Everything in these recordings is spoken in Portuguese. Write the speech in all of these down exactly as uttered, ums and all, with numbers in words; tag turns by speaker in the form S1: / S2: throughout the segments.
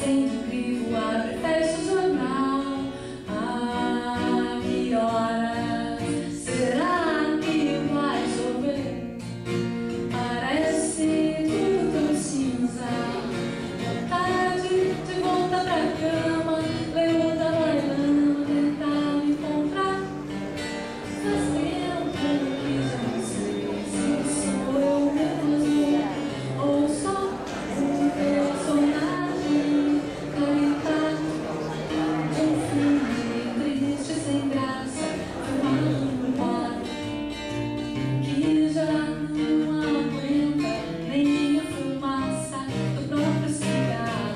S1: Acende o crivo, abre, fecha o jornal. Ah, que horas será que vai chover? Parece tudo tão cinza. Vontade de voltar pra cama, levanta bailando, tentar me encontrar. Faz tempo que já não sei se sou eu mesmo ou só um personagem caricato de um filme triste sem graça, filmado no ar, que já não aguenta nem a fumaça do próprio cigarro.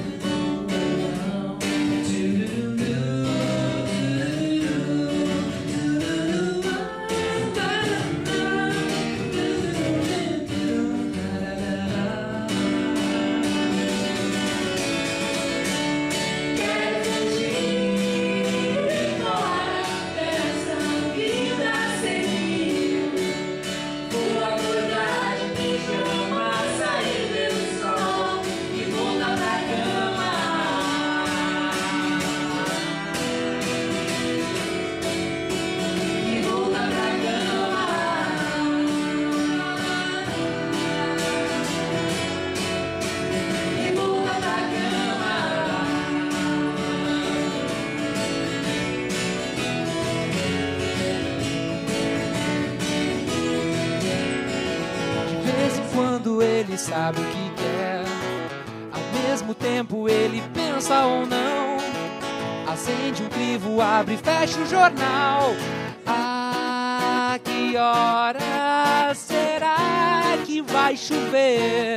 S1: Quero fugir embora dessa vida senil. Vou acordar de pijama, sair ver o sol e voltar pra cama. E voltar pra cama. E voltar pra cama.
S2: De vez em quando ele sabe o que quer, ao mesmo tempo ele pensa ou não. Acende um crivo, abre e fecha o jornal. Ah, que hora será que vai chover?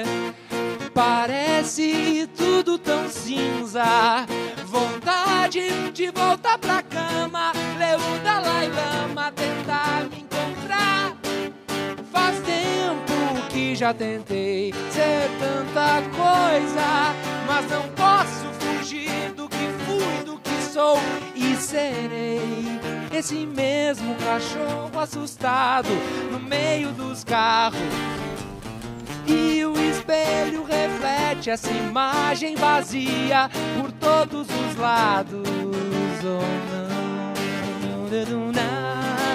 S2: Parece tudo tão cinza. Vontade de voltar pra cama, ler o Dalai Lama, tentar me encontrar. Faz tempo que já tentei ser tanta coisa, mas não posso fugir do que fui, do que sou e serei. Esse mesmo cachorro assustado no meio dos carros. E o espelho reflete essa imagem vazia por todos os lados. Oh não, não.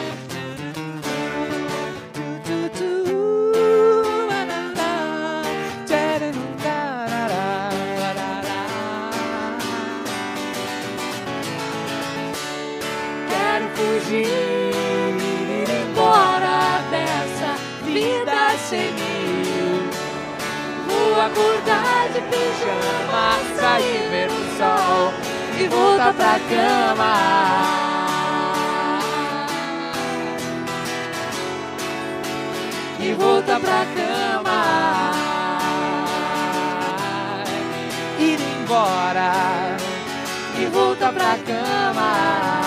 S1: Quero fugir, ir embora dessa vida senil. Vou acordar de pijama, sair ver o sol e voltar pra cama. E voltar pra cama.
S2: Ir embora
S1: E voltar pra cama.